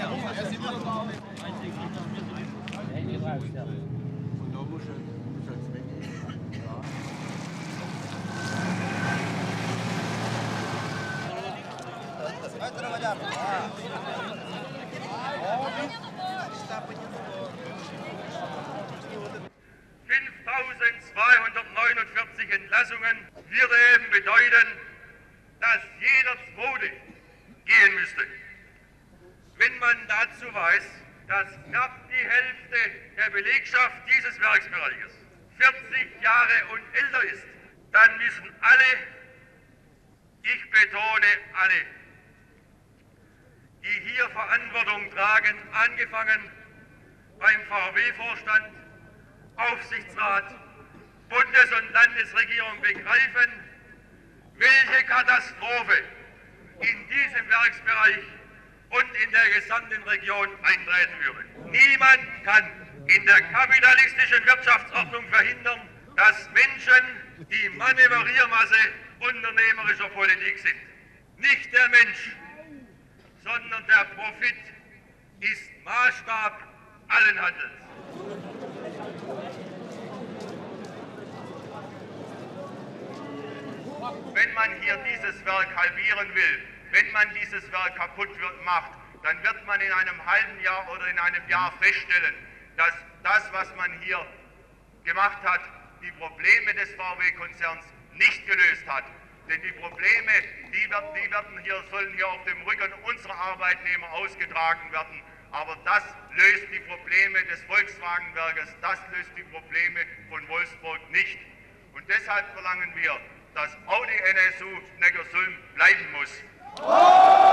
...5249 Entlassungen würde eben bedeuten, dass jeder Zweite gehen müsste. Wenn man dazu weiß, dass knapp die Hälfte der Belegschaft dieses Werksbereiches 40 Jahre und älter ist, dann müssen alle, ich betone alle, die hier Verantwortung tragen, angefangen beim VW-Vorstand, Aufsichtsrat, Bundes- und Landesregierung begreifen, welche Katastrophe in diesem Werksbereich und in der gesamten Region eintreten würde. Niemand kann in der kapitalistischen Wirtschaftsordnung verhindern, dass Menschen die Manövriermasse unternehmerischer Politik sind. Nicht der Mensch, sondern der Profit ist Maßstab allen Handelns. Wenn man hier dieses Werk halbieren will, wenn man dieses Werk kaputt macht, dann wird man in einem halben Jahr oder in einem Jahr feststellen, dass das, was man hier gemacht hat, die Probleme des VW-Konzerns nicht gelöst hat. Denn die Probleme, sollen hier auf dem Rücken unserer Arbeitnehmer ausgetragen werden. Aber das löst die Probleme des Volkswagenwerkes, das löst die Probleme von Wolfsburg nicht. Und deshalb verlangen wir, dass Audi NSU Neckarsulm bleiben muss.